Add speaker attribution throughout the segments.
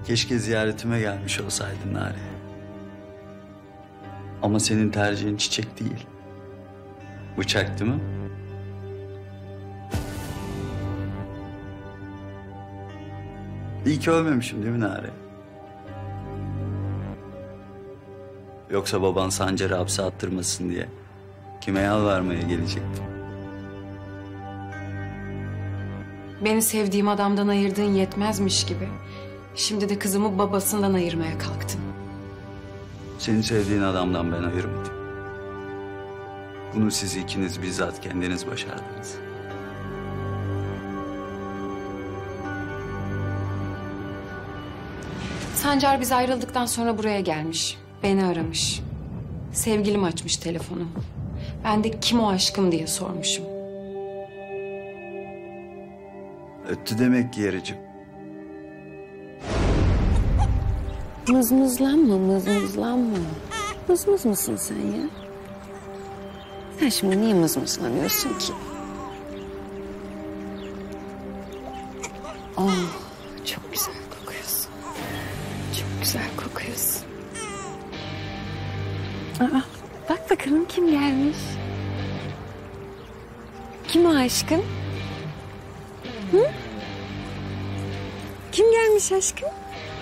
Speaker 1: Keşke ziyaretime gelmiş olsaydın Nare. Ama senin tercihin çiçek değil. Bıçak değil mi? İyi ki ölmemişim değil mi Nare? Yoksa baban Sancar'ı hapse attırmasın diye kime yalvarmaya gelecektim?
Speaker 2: Beni sevdiğim adamdan ayırdığın yetmezmiş gibi. Şimdi de kızımı babasından ayırmaya kalktın.
Speaker 1: Seni sevdiğin adamdan ben ayırmadım. Bunu siz ikiniz bizzat kendiniz başardınız.
Speaker 2: Sancar biz ayrıldıktan sonra buraya gelmiş. Beni aramış. Sevgilim açmış telefonu. Ben de kim o aşkım diye sormuşum.
Speaker 1: Öttü demek ki yarıcığım.
Speaker 3: Mızmızlanma, mızmızlanma. Mızmız mısın sen ya? Sen şimdi niye mızmızlanıyorsun ki? Oh, çok güzel kokuyorsun. Çok güzel kokuyorsun. Aa, bak bakalım kim gelmiş? Kim o aşkım? Hı? Kim gelmiş aşkım?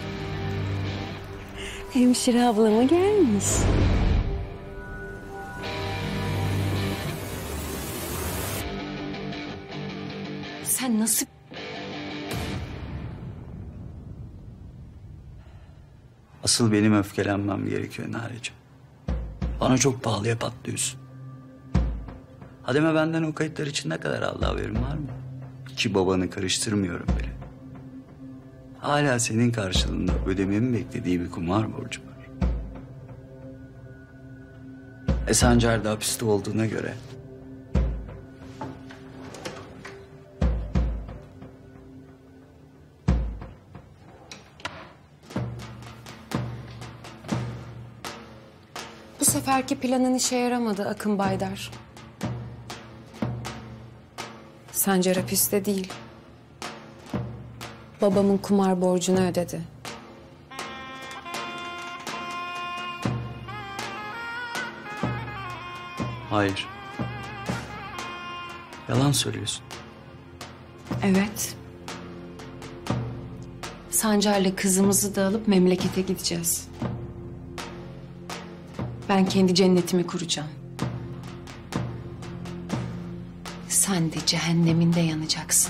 Speaker 3: Hemşire ablama gelmiş.
Speaker 2: Sen nasıl...
Speaker 1: Asıl benim öfkelenmem gerekiyor Nareciğim. Bana çok pahalıya patlıyorsun. Hademe benden o kayıtlar için ne kadar aldı haberin var mı? Ki babanı karıştırmıyorum bile. Hala senin karşılığında ödememi beklediği bir kumar borcu var. Sancar da hapiste olduğuna göre...
Speaker 2: Bu seferki planın işe yaramadı Akın Baydar. Sancar hapiste değil. Babamın kumar borcunu ödedi.
Speaker 1: Hayır. Yalan söylüyorsun.
Speaker 2: Evet. Sancar'la kızımızı da alıp memlekete gideceğiz. Ben kendi cennetimi kuracağım. Sen de cehenneminde yanacaksın.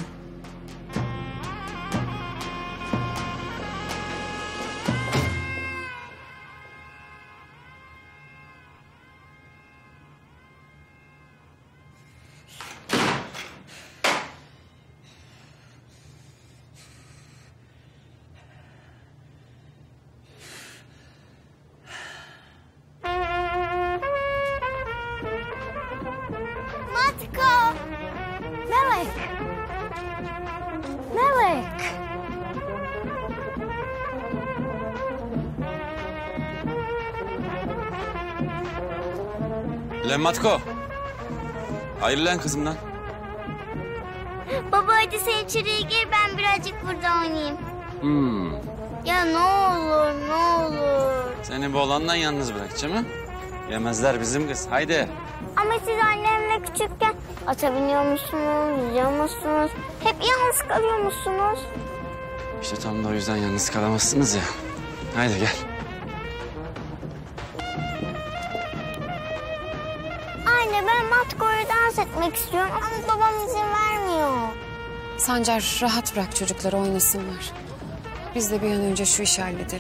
Speaker 4: Matko! Melek! Melek!
Speaker 5: Lan Matko. Ayrıl lan kızımdan.
Speaker 4: Baba hadi sen içeriye gir, ben birazcık burada oynayayım. Ya ne olur, ne olur.
Speaker 5: Seni bu olandan yalnız bırakacağım ha? Yemezler bizim kız. Haydi.
Speaker 4: Ama siz annemle küçükken ata biniyor musunuz, yüzüyor musunuz? Hep yalnız kalıyor musunuz?
Speaker 5: İşte tam da o yüzden yalnız kalamazsınız ya. Haydi gel.
Speaker 4: Anne ben Matko'yla dans etmek istiyorum ama babam izin vermiyor.
Speaker 2: Sancar rahat bırak çocukları oynasınlar. Biz de bir an önce şu işi halledelim.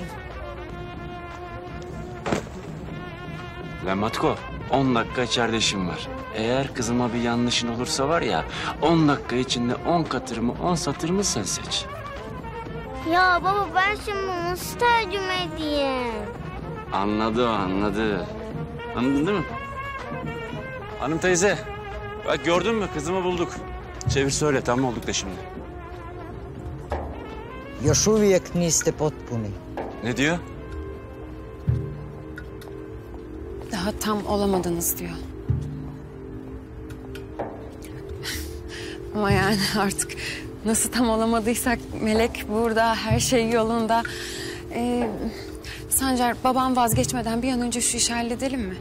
Speaker 5: Lan Matko, 10 dakika içeride işim var. Eğer kızıma bir yanlışın olursa var ya... 10 dakika içinde 10 katır mı 10 satır mı sen seç.
Speaker 4: Ya baba ben şimdi nasıl tercüme edeyim?
Speaker 5: Anladı o, anladı. Anladın değil mi? Hanım teyze, bak gördün mü kızımı bulduk. Çevir söyle, tam olduk da şimdi.
Speaker 6: Još uvijek niste potpuni.
Speaker 5: Ne diyor?
Speaker 2: Daha tam olamadınız diyor. Ama yani artık nasıl tam olamadıysak Melek burada, her şey yolunda. Sancar, babam vazgeçmeden bir an önce şu işi halledelim mi?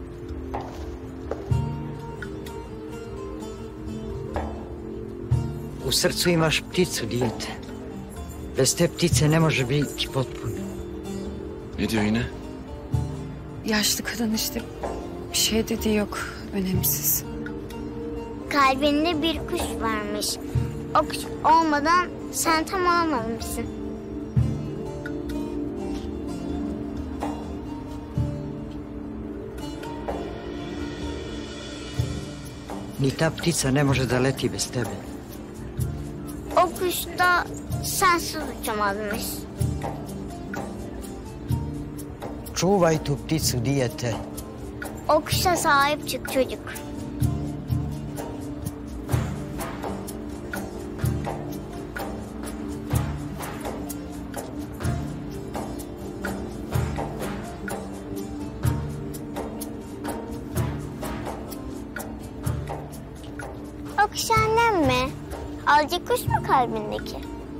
Speaker 6: U srcu imaš pticu, dijete. Bez te ptice ne može biti potpuno.
Speaker 5: Ne diyor yine?
Speaker 2: Yaşlı kadın işte. Bir şey dediği yok. Önemsiz.
Speaker 4: Kalbinde bir kuş varmış. O kuş olmadan sen tam olamamışsın.
Speaker 6: Ni ta ptica ne može da leti bez tebe.
Speaker 4: O kuş da sensiz uçamazmış.
Speaker 6: Čuvaj tu pticu, dijete.
Speaker 4: O kuşa sahip çık çocuk. O kuş annem mi? Azıcık kuş mu kalbindeki?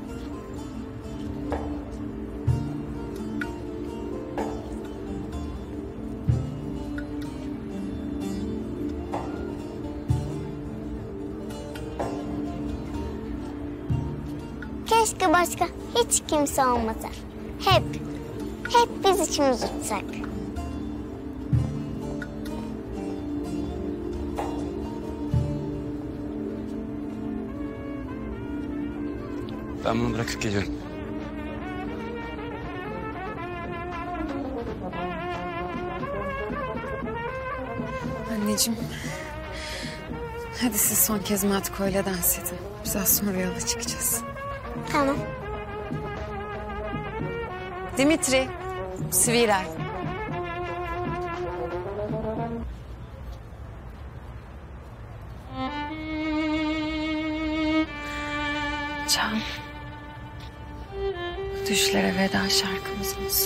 Speaker 4: Keşke başka hiç kimse olmasa. Hep biz içimiz uçsak.
Speaker 5: Ben bunu bırakıp geliyorum.
Speaker 2: Anneciğim. Hadi siz son kez Matko ile dans edin. Biz az sonra yola çıkacağız.
Speaker 4: Tamam.
Speaker 2: Dimitri, Sviray. Can. Düşlere veda şarkımız olsun.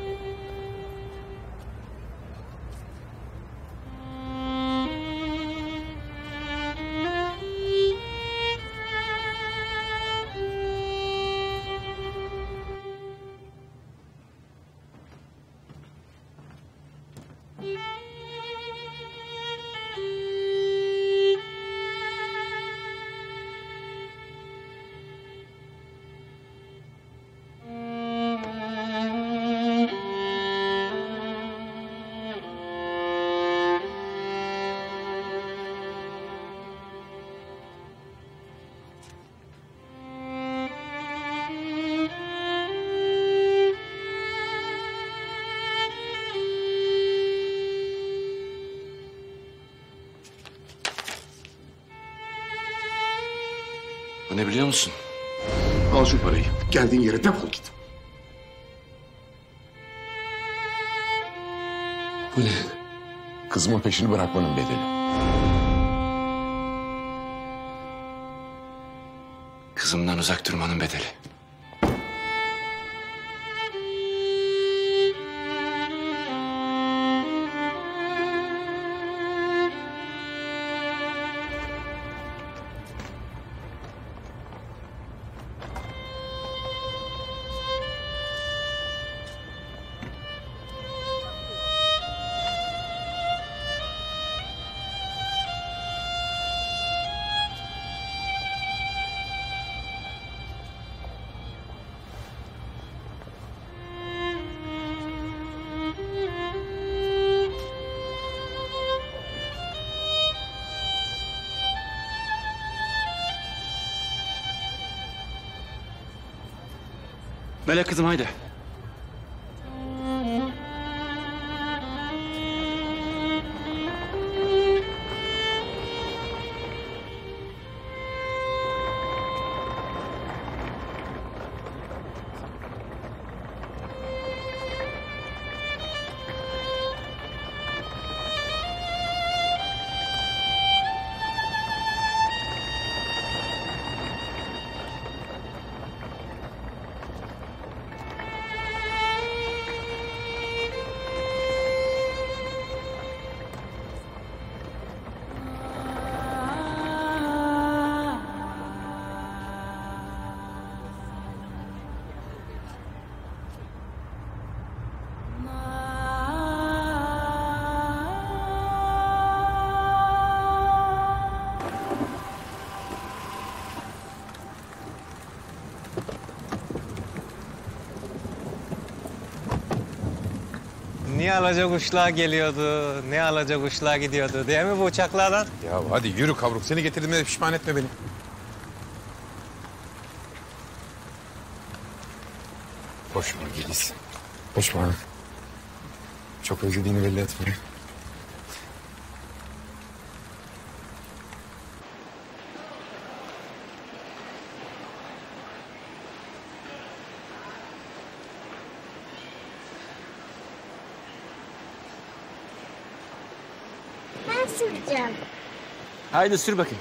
Speaker 5: Bu ne biliyor musun?
Speaker 7: Al şu parayı. Geldiğin yere defol git.
Speaker 5: Bu ne?
Speaker 7: Kızımın peşini bırakmanın bedeli.
Speaker 5: Kızımdan uzak durmanın bedeli. Melek kızım haydi.
Speaker 8: niye alacak kuşlar geliyordu, ne alacak kuşlar gidiyordu değil mi bu uçaklardan?
Speaker 9: Ya hadi yürü kavruk. Seni getirdiğime de pişman etme beni. Boş ver Geliz. Boş ver. Çok özlediğini belli etme.
Speaker 4: Ben süreceğim.
Speaker 5: Haydi sür bakayım.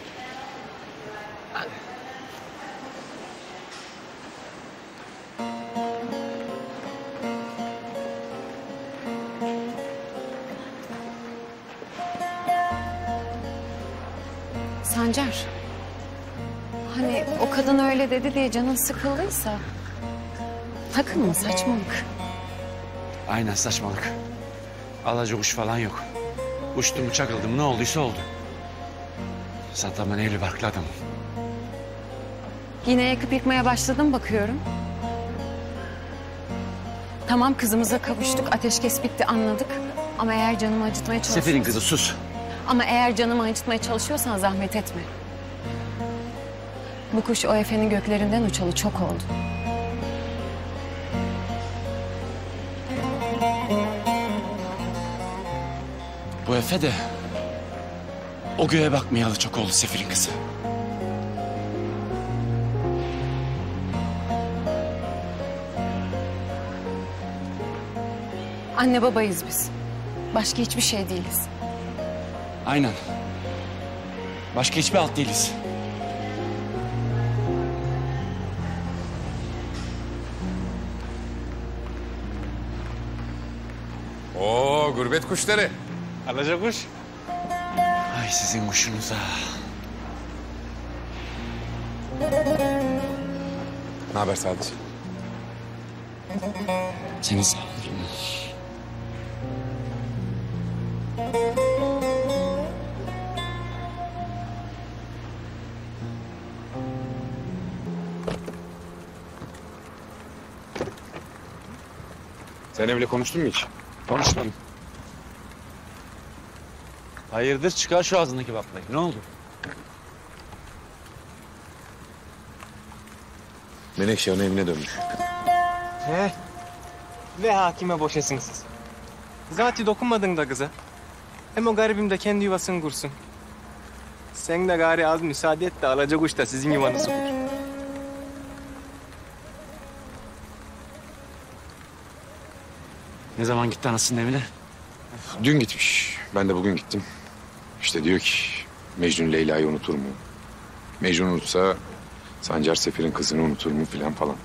Speaker 2: Sancar. Hani o kadın öyle dedi diye canın sıkıldıysa... takılma, saçmalık.
Speaker 5: Aynen saçmalık. Alaca kuş falan yok. Uçtum çakıldım ne olduysa oldu. Zaten ben evli barklı adamım.
Speaker 2: Yine yakıp yıkmaya başladım bakıyorum. Tamam kızımıza kavuştuk, ateşkes bitti anladık. Ama eğer canımı acıtmaya çalışıyorsan...
Speaker 5: Seferin kızı sus.
Speaker 2: Ama eğer canımı acıtmaya çalışıyorsan zahmet etme. Bu kuş o efenin göklerinden uçalı çok oldu.
Speaker 5: Bu Efe de o göğe bakmayalı çok oldu Sefir'in kızı.
Speaker 2: Anne babayız biz. Başka hiçbir şey değiliz.
Speaker 5: Aynen. Başka hiçbir alt değiliz.
Speaker 9: Oo gurbet kuşları.
Speaker 8: Alacak kuş.
Speaker 5: Ay sizin kuşunuza.
Speaker 9: Ne haber Sadıç?
Speaker 5: Seni sağ
Speaker 9: Sen evle konuştun mu hiç?
Speaker 5: Konuşmadım. Hayırdır çıkar şu ağzındaki baklayı. Ne oldu?
Speaker 9: Menekşe ana evine dönmüş.
Speaker 8: He. Ve hakime boşasın siz. Zaten dokunmadın da kıza. Hem o garibim de kendi yuvasını kursun. Sen de gari az müsaade et de alacak kuş da sizin yuvanızı kur.
Speaker 5: Ne zaman gitti anasının evine?
Speaker 9: Dün gitmiş. Ben de bugün gittim. İşte diyor ki Mecnun Leyla'yı unutur mu? Mecnun unutsa Sancar Sefir'in kızını unutur mu filan falan.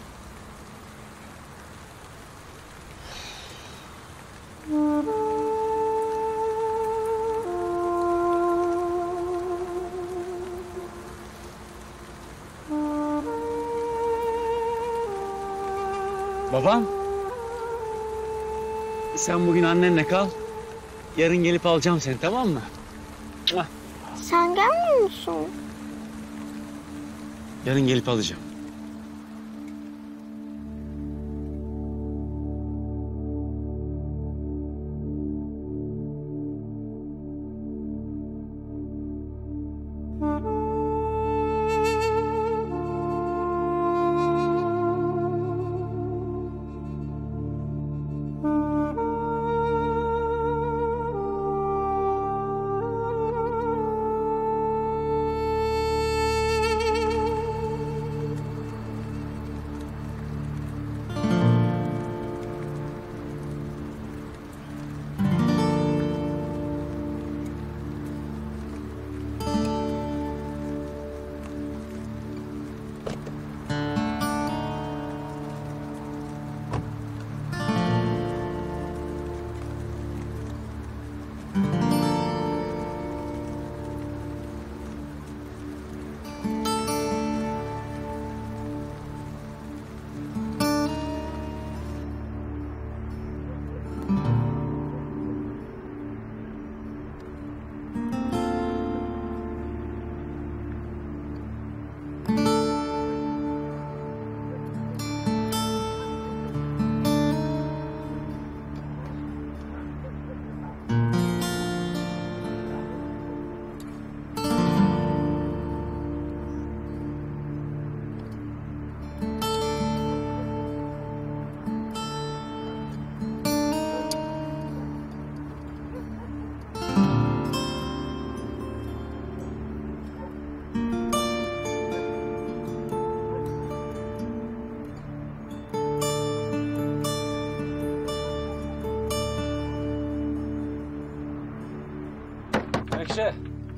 Speaker 5: Babam. Sen bugün annenle kal. Yarın gelip alacağım seni tamam mı?
Speaker 4: Sen gelmiyor musun?
Speaker 5: Yarın gelip alacağım. Menekşe.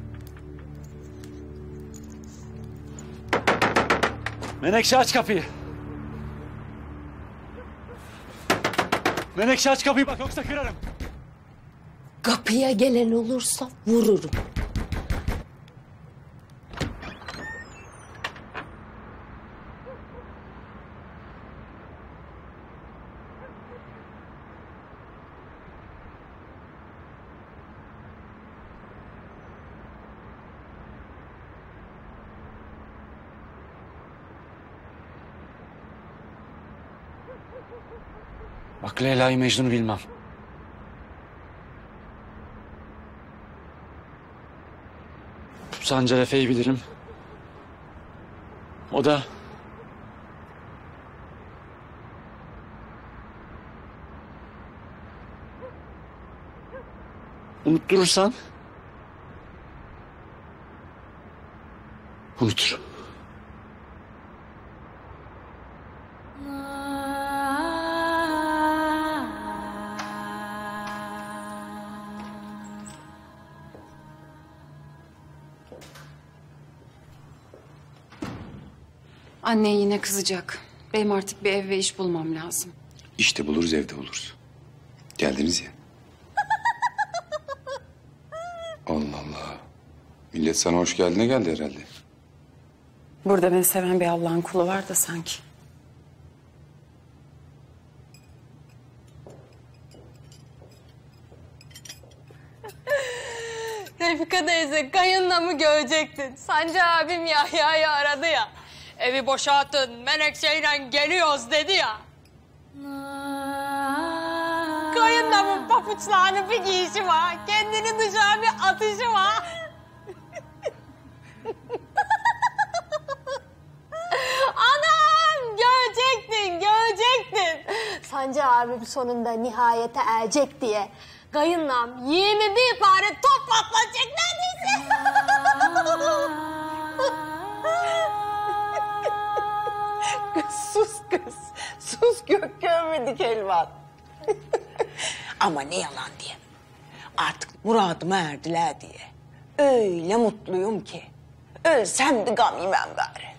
Speaker 5: Menekşe aç kapıyı. Menekşe aç kapıyı bak yoksa kırarım.
Speaker 10: Kapıya gelen olursa vururum.
Speaker 5: Bak Leyla'yı Mecnun'u bilmem. Sancar Efe'yi bilirim. O da... Unutturursan... Unutur.
Speaker 2: Anne yine kızacak. Benim artık bir ev ve iş bulmam lazım.
Speaker 9: İşte buluruz, evde buluruz. Geldiniz ya. Allah Allah. Millet sana hoş geldine geldi herhalde.
Speaker 2: Burada beni seven bir Allah'ın kulu var da sanki.
Speaker 11: Refika teyze kayınla mı görecektin? Sancar abim Yahya'yı aradı ya. Evi boşaltın Menekşe'yle geliyoruz dedi ya. Kayınlamın papuçlarını bir giyişi var. Kendini dışarı bir atışı var. Anam görecektin. Sancar abim sonunda nihayete erecek diye. Kayınlam 21 tane top patlatacak neredeyse.
Speaker 10: Kız. Sus gök görmedik Elvan. Ama ne yalan diyeyim. Artık muradıma erdiler diye. Öyle mutluyum ki. Ölsem de gam yemem bari.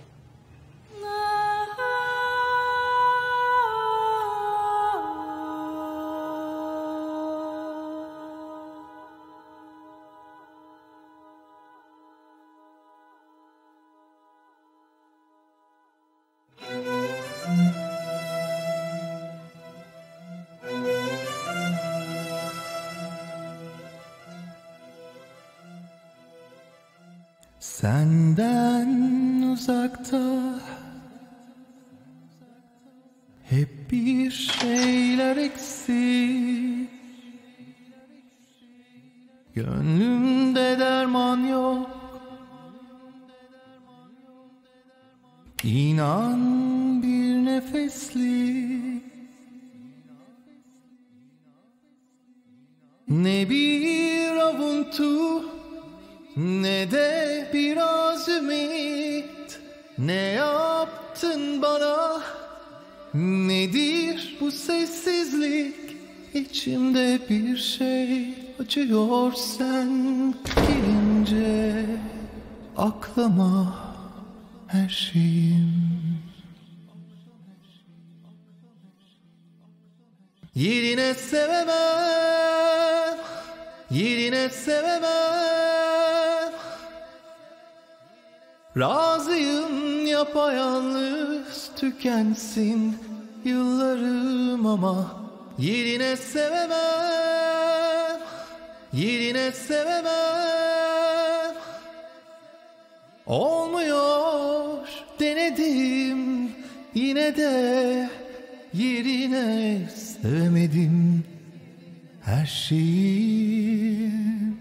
Speaker 12: Senden uzakta hep bir şeyler eksik. Gönlümde derman yok. İnan bir nefeslik. Ne bir avuntu, ne de biraz ümit. Ne yaptın bana? Nedir bu sessizlik? İçimde bir şey acıyor sen gelince. Aklıma her şeyim. Yerine sevemem, yerine sevemem. Razıyım yapayalnız tükensin yıllarım ama yerine sevemem, yerine sevemem. Olmuyor denedim yine de yerine sevemedim her şeyi.